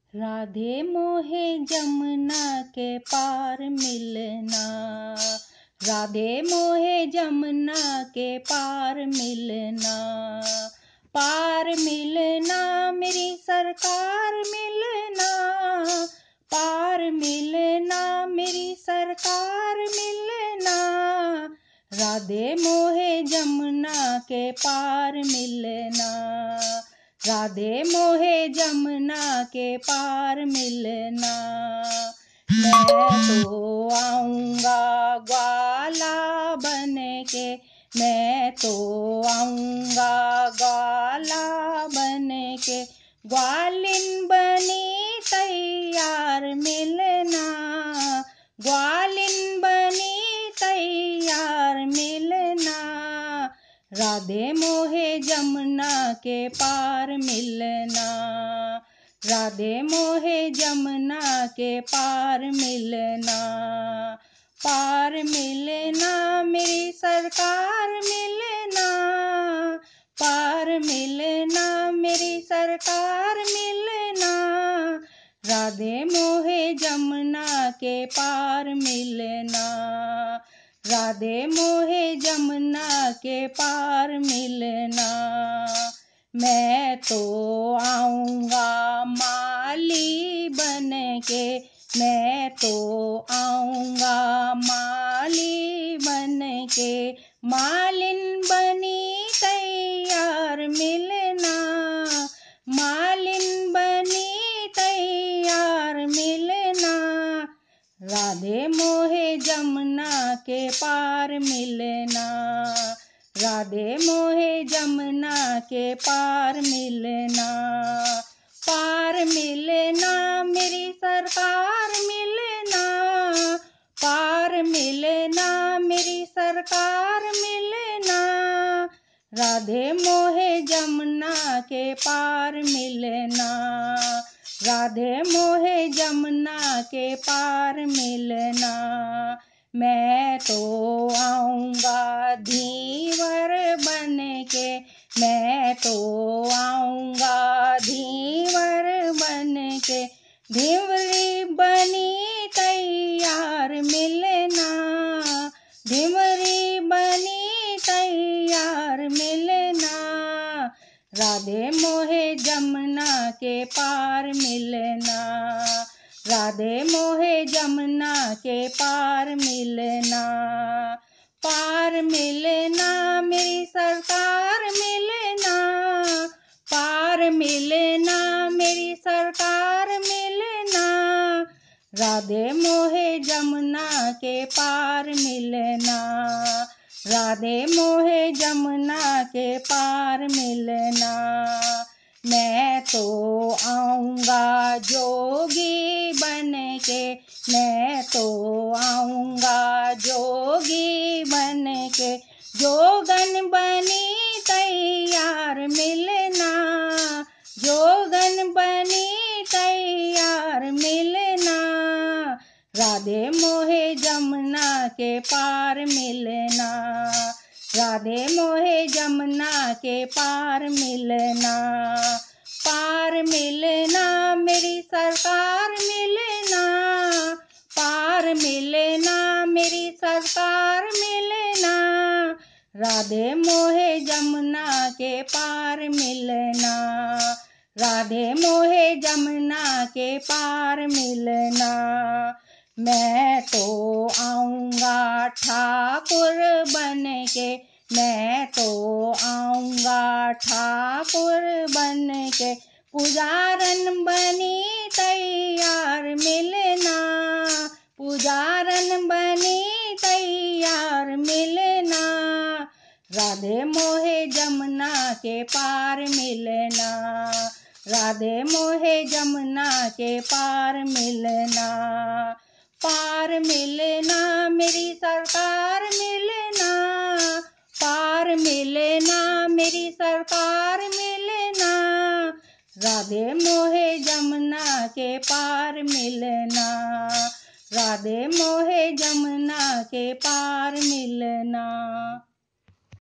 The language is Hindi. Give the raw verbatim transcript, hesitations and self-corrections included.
राधे मोहे जमुना के पार मिलना, राधे मोहे जमुना के पार मिलना। पार मिलना मेरी सरकार मिलना, पार मिलना मेरी सरकार मिलना। राधे मोहे जमुना के पार मिलना, राधे मोहे जमुना के पार मिलना। मैं तो आऊँगा ग्वाला बन के, मैं तो आऊँगा ग्वाला बन के। ग्वालिन बनी तैयार मिलना, ग्वालिन बनी तैयार मिलना। राधे मोहे जमुना के पार मिलना, राधे मोहे जमुना के पार मिलना। पार मिलना मेरी सरकार मिलना, पार मिलना मेरी सरकार मिलना। राधे मोहे जमुना के पार मिलना, राधे मोहे जमुना के पार मिलना। मैं तो आऊँगा माली बन के, मैं तो आऊँगा माली बन के। मालिन बनी तैयार मिलना, मालिन बनी तैयार मिलना। राधे मोहे जमुना के पार मिलना, राधे मोहे जमुना के पार मिलना। पार मिलना मेरी सरकार मिलना, पार मिलना मेरी सरकार मिलना। राधे मोहे जमुना के पार मिलना, राधे मोहे जमुना के पार मिलना। मैं तो आऊँगा धीवर बन के, मैं तो आऊँगा धीवर बन के। धीवरी बनी तैयार मिलना, धीवरी बनी तैयार मिलना। राधे मोहे जमुना के पार मिलना, राधे मोहे जमुना के पार मिलना। पार मिलना मेरी सरकार मिलना, पार मिलना मेरी सरकार मिलना। राधे मोहे जमुना के पार मिलना, राधे मोहे जमुना के पार मिलना। मैं तो आऊँगा जोगी बन के, मैं तो आऊँगा जोगी बन के। जोगन बनी तैयार मिलना, जोगन बनी तैयार मिलना। राधे मोहे जमुना के पार मिलना, राधे मोहे जमुना के पार मिलना। पार मिलना मेरी सरकार मिलना, पार मिलना मेरी सरकार मिलना। राधे मोहे जमुना के पार मिलना, राधे मोहे जमुना के पार मिलना। मैं तो आऊँगा ठाकुर बन के, मैं तो आऊँगा ठाकुर बन के। पुजारन बनी तैयार मिलना, पुजारन बनी तैयार मिलना। राधे मोहे जमुना के पार मिलना, राधे मोहे जमुना के पार मिलना। पार मिलना मेरी सरकार मिलना, पार मिलना मेरी सरकार मिलना। राधे मोहे जमुना के पार मिलना, राधे मोहे जमुना के पार मिलना।